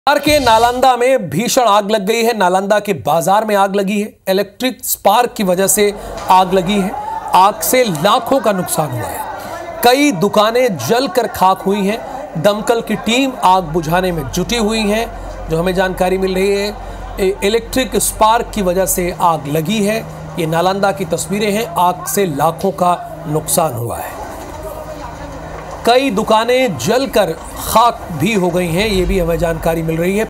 बिहार के नालंदा में भीषण आग लग गई है। नालंदा के बाजार में आग लगी है। इलेक्ट्रिक स्पार्क की वजह से आग लगी है। आग से लाखों का नुकसान हुआ है। कई दुकानें जलकर खाक हुई हैं। दमकल की टीम आग बुझाने में जुटी हुई है। जो हमें जानकारी मिल रही है, इलेक्ट्रिक स्पार्क की वजह से आग लगी है। ये नालंदा की तस्वीरें हैं। आग से लाखों का नुकसान हुआ है। कई दुकानें जलकर खाक भी हो गई हैं, ये भी हमें जानकारी मिल रही है।